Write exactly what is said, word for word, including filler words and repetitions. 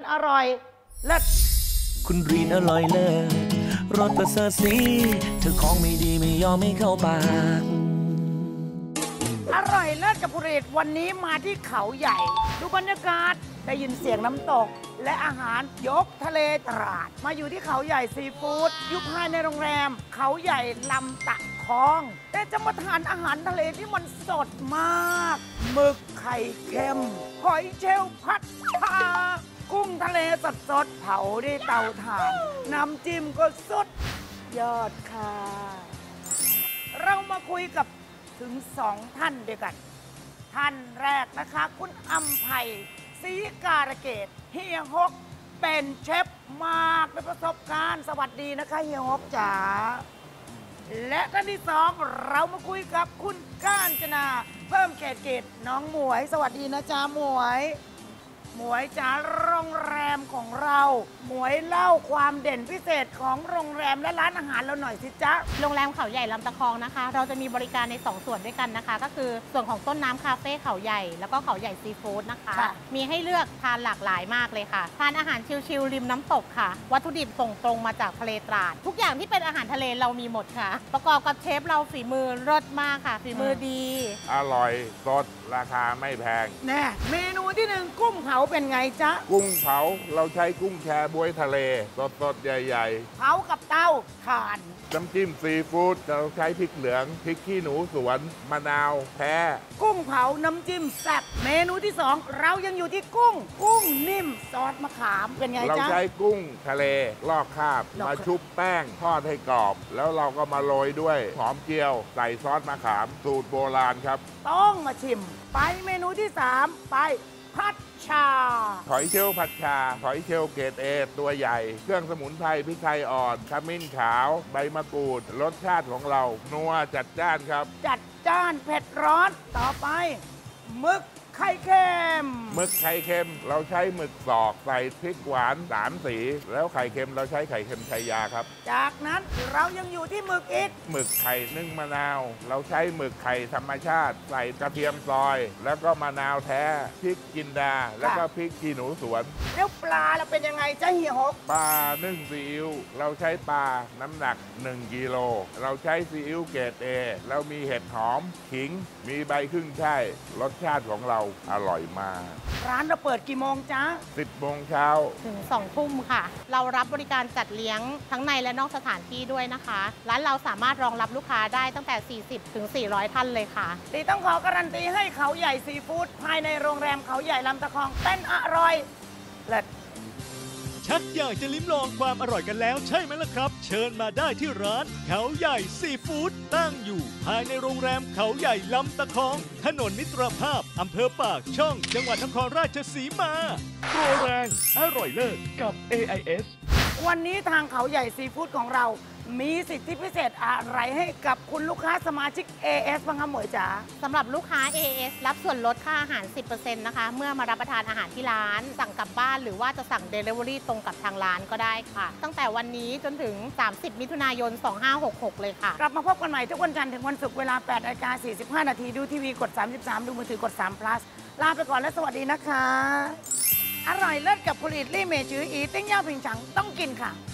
อร่อยเลิศคุณรีนอร่อยเลิศรสประเสริฐสีเธอของไม่ดีไม่ยอมไม่เข้าปากอร่อยเลิศกับภูริตวันนี้มาที่เขาใหญ่ดูบรรยากาศได้ยินเสียงน้ำตกและอาหารยกทะเลตราดมาอยู่ที่เขาใหญ่ซีฟู้ดอยู่ภายในโรงแรมเขาใหญ่ลำตะคองแต่จะมาทานอาหารทะเลที่มันสดมากหมึกไข่เค็มหอยเชลล์ผัดชากุ้งทะเลสดสดเผาด้วยเตาถ่านน้ำจิ้มก็สุดยอดค่ะเรามาคุยกับถึงสองท่านด้วยกันท่านแรกนะคะคุณอำไพศรีการเกตเฮียฮกเป็นเชฟมากด้วยประสบการณ์สวัสดีนะคะเฮียฮกจ๋าและท่านที่สองเรามาคุยกับคุณก้านจนาเพิ่มเกตเกตน้องหมวยสวัสดีนะจ๊ะหมวยหมวยจ๋าโรงแรมของเราหมวยเล่าความเด่นพิเศษของโรงแรมและร้านอาหารเราหน่อยสิจ๊ะโรงแรมเขาใหญ่ลำตะคองนะคะเราจะมีบริการในสองส่วนด้วยกันนะคะก็คือส่วนของต้นน้ำคาเฟ่เขาใหญ่แล้วก็เขาใหญ่ซีฟู้ดนะคะมีให้เลือกทานหลากหลายมากเลยค่ะทานอาหารชิลๆริมน้ำตกค่ะวัตถุดิบส่งตรงมาจากทะเลตราดทุกอย่างที่เป็นอาหารทะเลเรามีหมดค่ะประกอบกับเชฟเราฝีมือเลิศมากค่ะฝีมือดีอร่อยสดราคาไม่แพงแน่เมนูที่หนึ่งกุ้งเผาเป็นไงจ๊ะกุ้งเผาเราใช้กุ้งแชบ๊วยทะเลสดๆใหญ่ๆเผากับเตาถ่านน้ำจิ้มซีฟู้ดเราใช้พริกเหลืองพริกขี้หนูสวนมะนาวแท้กุ้งเผาน้ำจิ้มแซ่บเมนูที่สองเรายังอยู่ที่กุ้งกุ้งนิ่มซอสมะขามเป็นไงจ๊ะเราใช้กุ้งทะเลลอกคราบมาชุบแป้งทอดให้กรอบแล้วเราก็มาโรยด้วยหอมเจียวใส่ซอสมะขามสูตรโบราณครับต้องมาชิมไปเมนูที่สามไปผัดชาหอยเชลล์ผัดชาหอยเชลล์เกรดเอตัวใหญ่เครื่องสมุนไพรพริกไทยอ่อนขมิ้นขาวใบมะกรูดรสชาติของเรานัวจัดจ้านครับจัดจ้านเผ็ดร้อนต่อไปหมึกไข่เค็มหมึกไข่เค็มเราใช้หมึกสอกใส่พริกหวานสามสีแล้วไข่เค็มเราใช้ไข่เค็มชัยยาครับจากนั้นเรายังอยู่ที่หมึกอีกหมึกไข่นึ่งมะนาวเราใช้หมึกไข่ธรรมชาติใส่กระเทียมซอยแล้วก็มะนาวแท้พริกจินดาแล้วก็พริกขี้หนูสวนแล้วปลาเราเป็นยังไงจ๊ะเฮียฮกปลานึ่งซีอิ๊วเราใช้ปลาน้ำหนักหนึ่งกิโลเราใช้ซีอิ๊วเกรดเอแล้วมีเห็ดหอมขิงมีใบขึ้นช่ายรสชาติของเราอร่อยมากร้านเราเปิดกี่โมงจ๊ะสิบโมงเช้าถึงสองทุ่มค่ะเรารับบริการจัดเลี้ยงทั้งในและนอกสถานที่ด้วยนะคะร้านเราสามารถรองรับลูกค้าได้ตั้งแต่สี่สิบถึงสี่ร้อยท่านเลยค่ะตีต้องขอการันตีให้เขาใหญ่ซีฟู้ดภายในโรงแรมเขาใหญ่ลำตะคองเป็นอร่อยเลิศชักอยากจะลิ้มลองความอร่อยกันแล้วใช่ไหมล่ะครับเชิญมาได้ที่ร้านเขาใหญ่ซีฟู้ดตั้งอยู่ภายในโรงแรมเขาใหญ่ลำตะคองถนนมิตรภาพอำเภอปากช่องจังหวัดนครราชสีมาโปรแรงอร่อยเลิศกับ เอ ไอ เอสวันนี้ทางเขาใหญ่ซีฟู้ดของเรามีสิทธิพิเศษอะไรให้กับคุณลูกค้าสมาชิก เอ เอส บ้างคะหมวยจ๋าสำหรับลูกค้า เอ เอส รับส่วนลดค่าอาหาร สิบเปอร์เซ็นต์ นะคะเมื่อมารับประทานอาหารที่ร้านสั่งกลับบ้านหรือว่าจะสั่ง Delivery ตรงกับทางร้านก็ได้ค่ะตั้งแต่วันนี้จนถึงสามสิบมิถุนายนสองห้าหกหกเลยค่ะกลับมาพบกันใหม่ทุกวันจันทร์ถึงวันศุกร์เวลาแปดนาฬิกาสี่สิบห้านาทีดูทีวีกดสามสิบสามดูมือถือกดสาม plus ลาไปก่อนและสวัสดีนะคะอร่อยเลิศกับผลิตลี่เมจืออีติ้งย่าผิงฉังต้องกินค่ะ